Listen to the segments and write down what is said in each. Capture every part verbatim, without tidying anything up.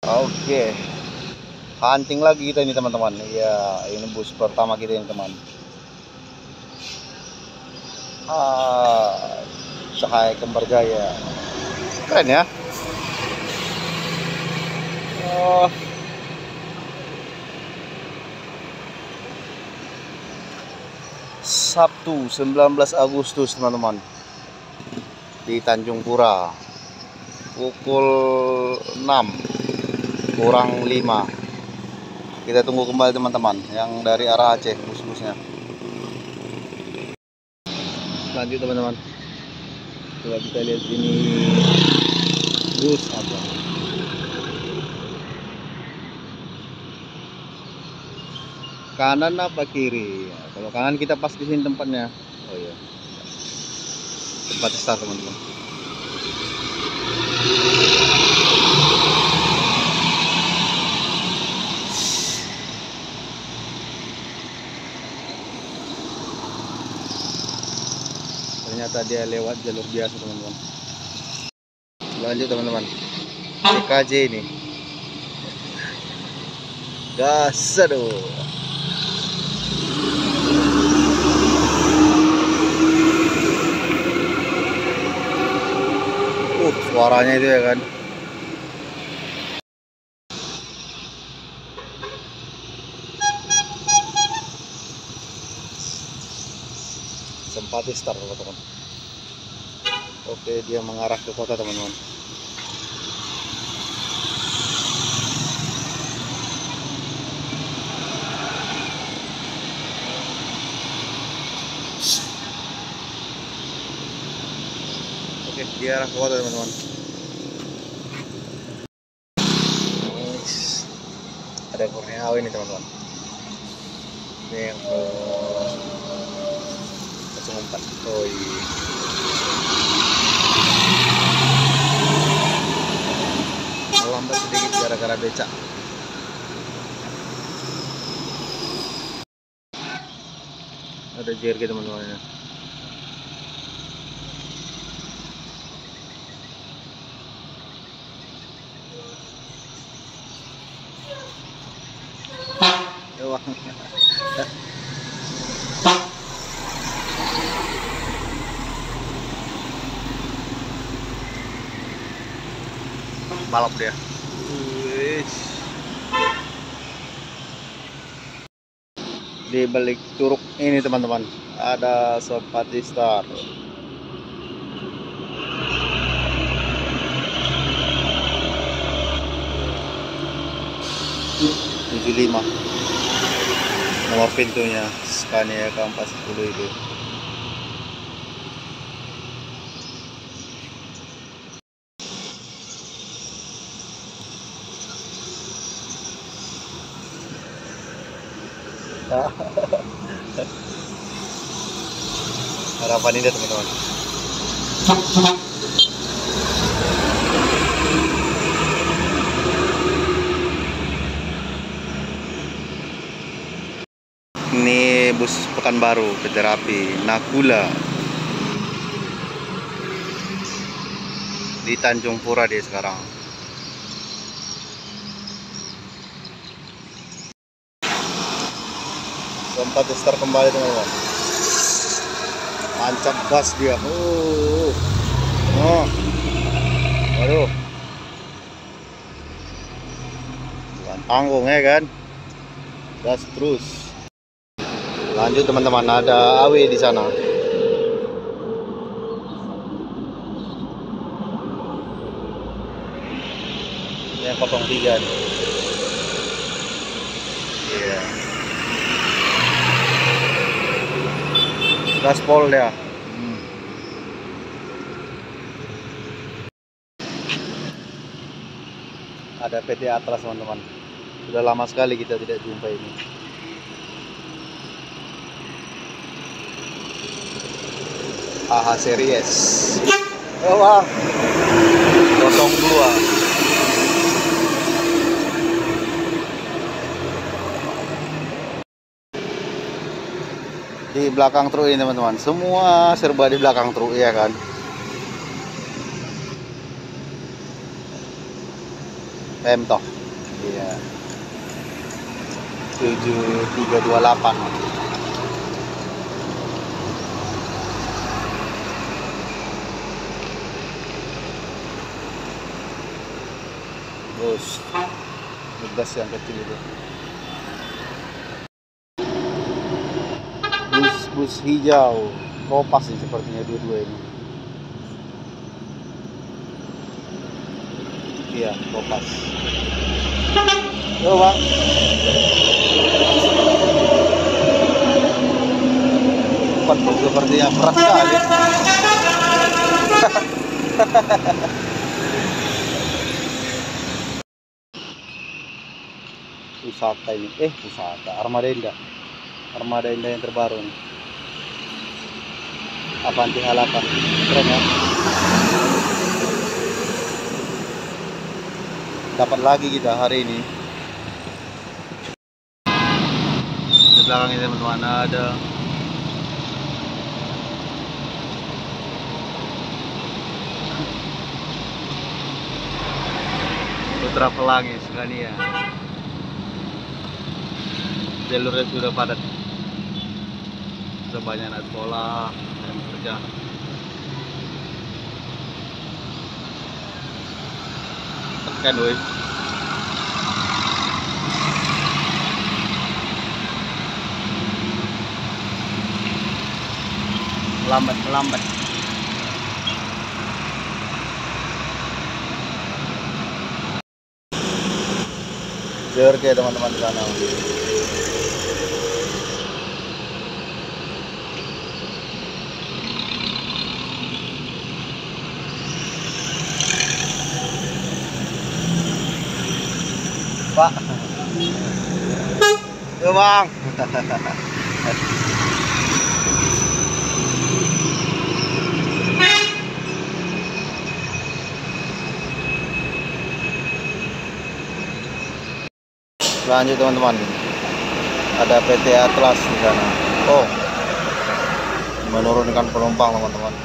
Oke, hunting lagi kita ini teman-teman. Ya, ini bus pertama kita ini teman. Ah, Cahaya Kembar Jaya. Keren ya. Oh. Sabtu sembilan belas Agustus teman-teman, di Tanjung Pura pukul enam kurang lima. Kita tunggu kembali teman-teman yang dari arah Aceh, bus-busnya. Lanjut teman-teman, coba kita lihat ini bus apa. Kanan apa kiri? Ya, kalau kanan kita pas di sini tempatnya. Oh iya, tempat start teman-teman. Ternyata dia lewat jalur biasa teman-teman. Lanjut teman-teman, C K J ini gas, aduh. Uh, suaranya itu ya kan. Sempat start teman-teman. Oke, dia mengarah ke kota teman-teman. Oke, dia arah ke kota teman-teman. Ada Kurniawi ini teman-teman. Ini yang ke nol empat. Oh iya. Melambat sedikit gara-gara becak. Ada J R G teman-teman ya. Balap dia. Di balik curug ini teman-teman ada Sempati Star. tujuh puluh lima nomor pintunya Scania K empat sepuluh itu. Harapan ini teman-teman. Ini bus Pekanbaru, Kejar Api, Nakula. Di Tanjung Pura dia sekarang. Sempat start kembali teman-teman. Tancap gas dia. Oh. Oh. Waduh. Bukan tanggung ya kan. Gas terus. Lanjut teman-teman, ada A W di sana. Ini yang nol tiga nih. Iya. Yeah. Gaspol ya. Hmm. Ada P T Atlas teman-teman. Sudah lama sekali kita tidak jumpa ini. A H Series. Oh bang, potong dua. Di belakang truk ini teman-teman, semua serba di belakang truk ya kan. Pemtoh. Iya. tujuh tiga dua delapan. Bus. Bus yang kecil itu. Bus bus hijau. Kopas sih sepertinya dua-dua ini. Iya, kopas. Yo, Bang. Bukan sepertinya berat sekali. Wisata ini. Eh, wisata. Armada Indah. Armada Indah yang terbaru nih. Avanti H delapan. Keren ya. Dapat lagi kita hari ini. Di belakang ini teman-teman ada Putra Pelangi Scania. Jalurnya sudah padat. Sebanyak anak sekolah yang bekerja. Tekan woi. Melambat, melambat. Oke teman-teman di sana. Pak. Yo, Bang. Lanjut teman-teman, ada P T Atlas di sana. Oh, menurunkan penumpang teman-teman.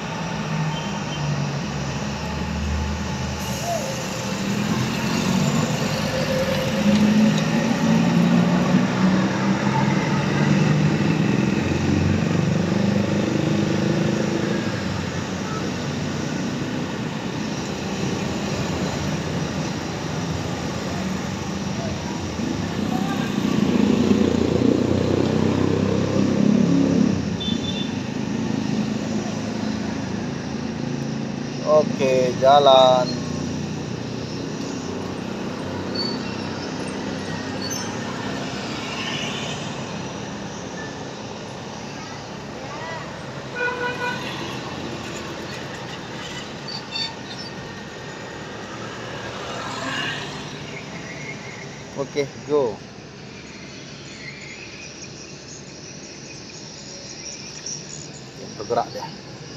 Oke, jalan. Oke, go. Bergerak deh.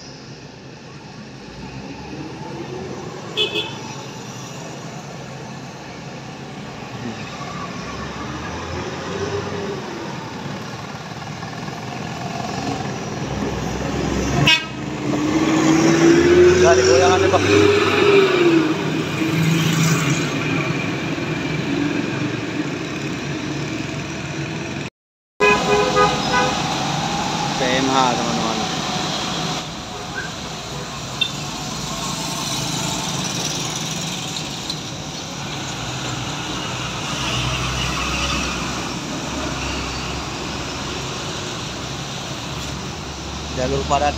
Jadi goyangan nih, Pak. P M H teman-teman. Jalur padat.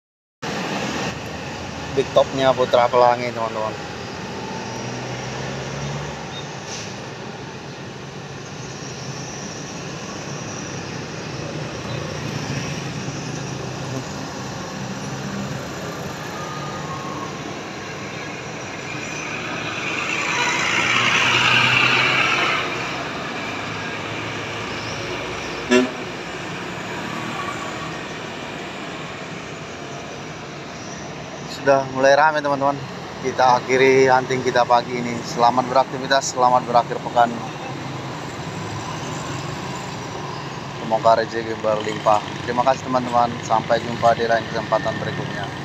Big topnya Putra Pelangi teman-teman. Udah mulai rame teman-teman. Kita akhiri hunting kita pagi ini. Selamat beraktivitas, selamat berakhir pekan. Semoga rezeki berlimpah. Terima kasih teman-teman. Sampai jumpa di lain kesempatan berikutnya.